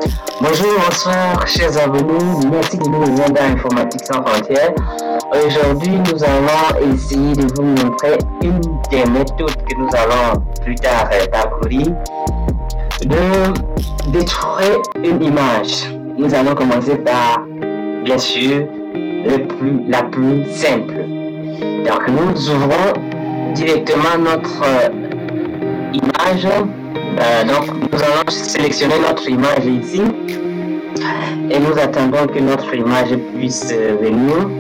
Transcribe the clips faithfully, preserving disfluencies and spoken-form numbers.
Bonjour, bonsoir, chers abonnés. Merci de nous rejoindre à Informatique sans frontières. Aujourd'hui, nous allons essayer de vous montrer une des méthodes que nous allons plus tard parcourir de détruire une image. Nous allons commencer par, bien sûr, le plus, la plus simple. Donc, nous ouvrons directement notre image. Euh, donc, nous allons sélectionner notre image ici et nous attendons que notre image puisse venir.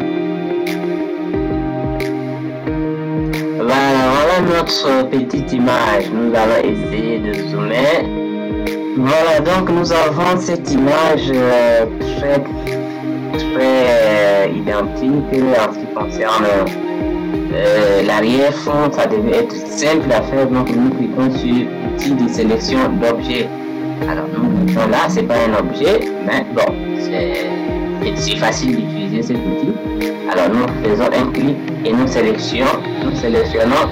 Voilà, voilà notre petite image. Nous allons essayer de zoomer. Voilà, donc nous avons cette image euh, très, très euh, identique en ce qui concerne euh, l'arrière-fond. Ça devait être simple à faire, donc nous cliquons sur l'outil de sélection d'objet. Alors nous cliquons là, c'est pas un objet, mais bon, c'est facile d'utiliser cet outil. Alors nous faisons un clic et nous sélectionnons, nous sélectionnons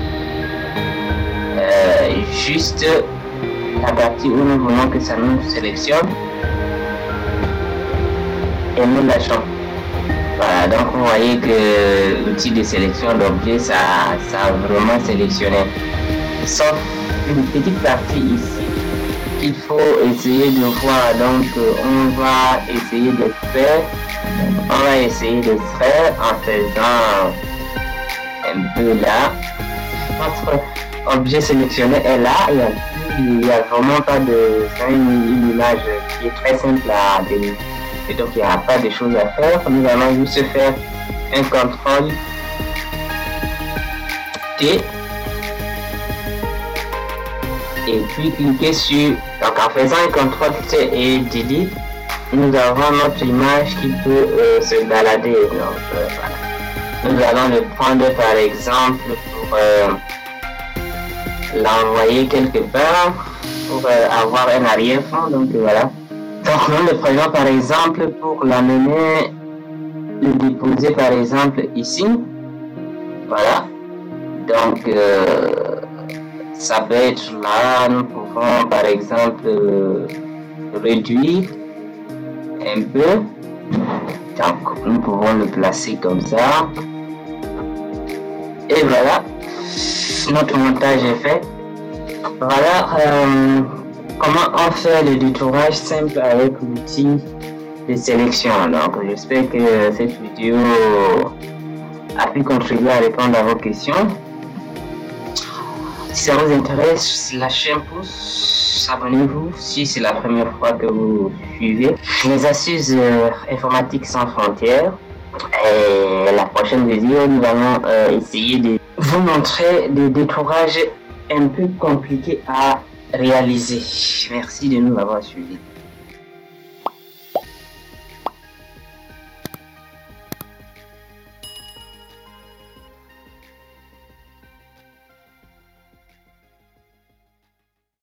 euh, juste la partie où nous voulons que ça nous sélectionne et nous lâchons. Voilà, donc vous voyez que l'outil de sélection d'objet, ça, ça a vraiment sélectionné. Sauf une petite partie ici qu'il faut essayer de voir. Donc on va essayer de faire, on va essayer de faire en faisant un peu là. Notre objet sélectionné est là. Il n'y a, a vraiment pas de, c'est une, une image qui est très simple à délivrer. Et donc il n'y a pas de choses à faire. Nous allons juste faire un contrôle T et puis cliquer sur, donc en faisant un contrôle T et delete, nous avons notre image qui peut euh, se balader. Donc euh, voilà. Nous allons le prendre par exemple pour euh, l'envoyer quelque part pour euh, avoir un arrière-fond. Donc voilà. Donc nous le prenons par exemple pour l'amener, le déposer par exemple ici. Voilà. Donc euh, ça peut être là. Nous pouvons par exemple euh, réduire un peu. Donc nous pouvons le placer comme ça. Et voilà. Notre montage est fait. Voilà. Euh, Comment on fait le détourage simple avec l'outil de sélection. Donc j'espère que cette vidéo a pu contribuer à répondre à vos questions. Si ça vous intéresse, lâchez un pouce, abonnez-vous si c'est la première fois que vous suivez les astuces euh, informatiques sans frontières. Et la prochaine vidéo, nous allons euh, essayer de vous montrer des détourages un peu compliqués à réaliser. Merci de nous avoir suivis.